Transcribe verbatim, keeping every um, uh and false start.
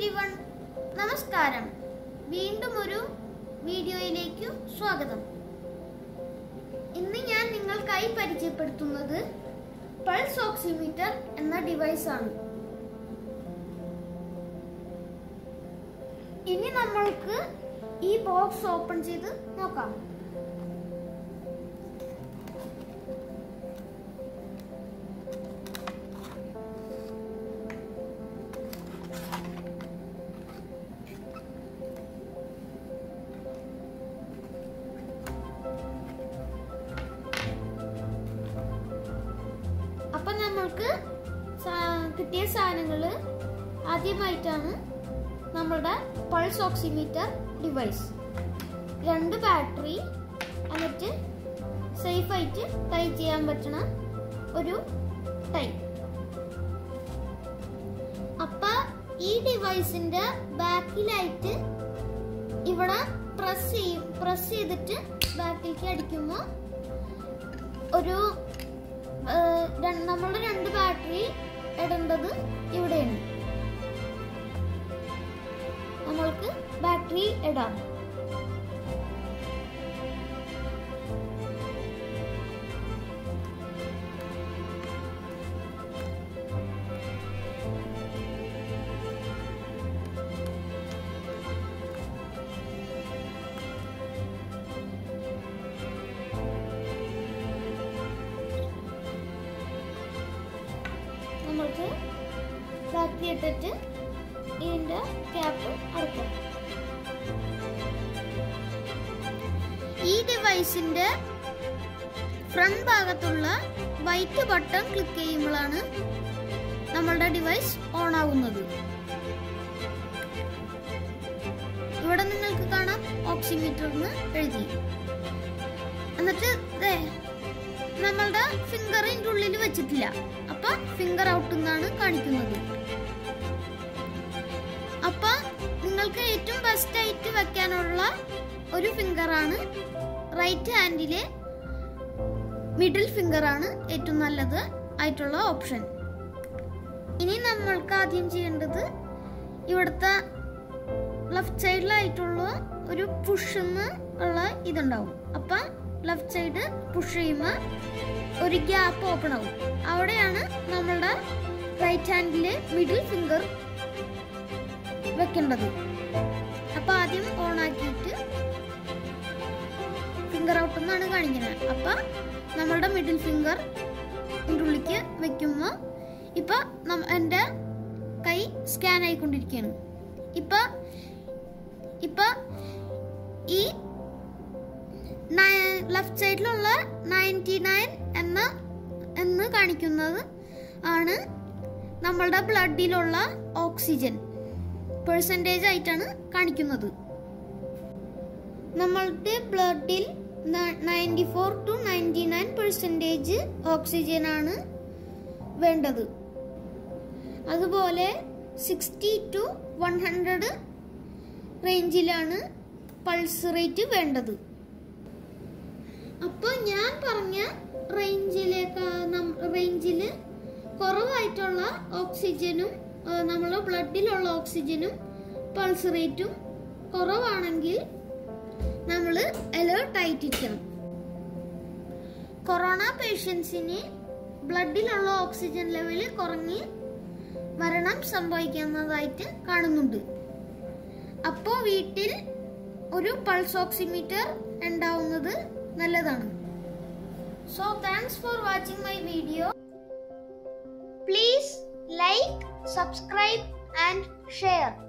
Everyone, നമസ്കാരം. വീണ്ടും ഒരു വീഡിയോയിലേക്ക് സ്വാഗതം. ഇന്ന് ഞാൻ നിങ്ങൾക്കായി പരിചയപ്പെടുത്തുന്നത് പൾസ് ഓക്സിമീറ്റർ എന്ന ഡിവൈസ് ആണ്. ഇനി നമ്മൾക്ക് ഈ ബോക്സ് ഓപ്പൺ ചെയ്ത് നോക്കാം. അപ്പൊ നമ്മൾക്ക് കിട്ടിയ സാധനങ്ങള് ആദ്യമായിട്ടാണ് നമ്മളുടെ പൾസ് ഓക്സിമീറ്റർ ഡിവൈസ്, രണ്ട് ബാറ്ററി, എന്നിട്ട് സേഫ് ആയിട്ട് ടൈ ചെയ്യാൻ പറ്റുന്ന ഒരു ടൈ. അപ്പൊ ഈ ഡിവൈസിന്റെ ബാക്കിലായിട്ട് ഇവിടെ പ്രസ് ചെയ്യും പ്രസ് ചെയ്തിട്ട് ബാക്കിലേക്ക് അടിക്കുമ്പോ ഒരു നമ്മളുടെ രണ്ട് ബാറ്ററി ഇടേണ്ടത് ഇവിടെയാണ്. നമ്മൾക്ക് ബാറ്ററി ഇടാം. നമ്മൾക്ക് ബാറ്ററി ഇട്ടിട്ട് ഇതിന്റെ ക്യാപ്പ് അടയ്ക്കാം. ഈ ഡിവൈസിന്റെ ഫ്രണ്ട് ഭാഗത്തുള്ള വൈറ്റ് ബട്ടൺ ക്ലിക്ക് ചെയ്യുമ്പോഴാണ് നമ്മളുടെ ഡിവൈസ് ഓൺ ആവുന്നത്. ഇവിടെ നിങ്ങൾക്ക് കാണാം ഓക്സിമീറ്റർ എന്ന് എഴുതി. എന്നിട്ട് നമ്മളുടെ ഫിംഗർ ഇതിന്റെ ഉള്ളിൽ വെച്ചിട്ടില്ല, അപ്പൊ ഫിംഗർ ഔട്ട് എന്നാണ് കാണിക്കുന്നത്. അപ്പൊ നിങ്ങൾക്ക് ഏറ്റവും ബെസ്റ്റ് ആയിട്ട് വെക്കാനുള്ള ഒരു ഫിംഗർ ആണ് റൈറ്റ് ഹാൻഡിലെ മിഡിൽ ഫിംഗർ ആണ് ഏറ്റവും നല്ലത് ആയിട്ടുള്ള ഓപ്ഷൻ. ഇനി നമ്മൾക്ക് ആദ്യം ചെയ്യേണ്ടത് ഇവിടുത്തെ ലെഫ്റ്റ് സൈഡിലായിട്ടുള്ള ഒരു പുഷ് എന്നുള്ള ഇതുണ്ടാവും. അപ്പൊ ലെഫ്റ്റ് സൈഡ് പുഷ് ചെയ്യുമ്പോൾ ഒരു ഗ്യാപ്പ് ഓപ്പൺ ആവും. അവിടെയാണ് നമ്മളുടെ റൈറ്റ് ഹാൻഡിലെ മിഡിൽ ഫിംഗർ വെക്കേണ്ടത്. അപ്പൊ ആദ്യം ഓൺ ആക്കിയിട്ട് ഫിംഗർ ഔട്ട് എന്നാണ് കാണിക്കുന്നത്. അപ്പൊ നമ്മളുടെ മിഡിൽ ഫിംഗർ ഉള്ളിലേക്ക് വെക്കുമ്പോ ഇപ്പൊ എന്റെ കൈ സ്കാൻ ആയിക്കൊണ്ടിരിക്കുകയാണ്. ഇപ്പൊ ഇപ്പൊ ഈ ലെഫ്റ്റ് സൈഡിലുള്ള നയൻറ്റി നയൻ എന്ന എന്ന് കാണിക്കുന്നത് ആണ് നമ്മളുടെ ബ്ലഡിലുള്ള ഓക്സിജൻ പെർസെൻറ്റേജ് ആയിട്ടാണ് കാണിക്കുന്നത്. നമ്മളുടെ ബ്ലഡിൽ ninety four to ninety nine percentage oxygen ആണ് വേണ്ടത്. അതുപോലെ സിക്സ്റ്റി ടു വൺ ഹൺഡ്രഡ് റേഞ്ചിലാണ് പൾസ് റേറ്റ് വേണ്ടത്. അപ്പോൾ ഞാൻ പറഞ്ഞ റേഞ്ചിലേക്ക് റേഞ്ചില് കുറവായിട്ടുള്ള ഓക്സിജനും നമ്മളെ ബ്ലഡിലുള്ള ഓക്സിജനും പൾസ് റേറ്റും കുറവാണെങ്കിൽ നമ്മൾ അലേർട്ട് ആയിട്ടിരിക്കണം. കൊറോണ പേഷ്യൻസിന് ബ്ലഡിലുള്ള ഓക്സിജൻ ലെവല് കുറഞ്ഞ് മരണം സംഭവിക്കുന്നതായിട്ട് കാണുന്നുണ്ട്. അപ്പോൾ വീട്ടിൽ ഒരു പൾസ് ഓക്സിമീറ്റർ ഉണ്ടാവുന്നത് നല്ലതാണ്. So thanks for watching my video. Please like, subscribe and share.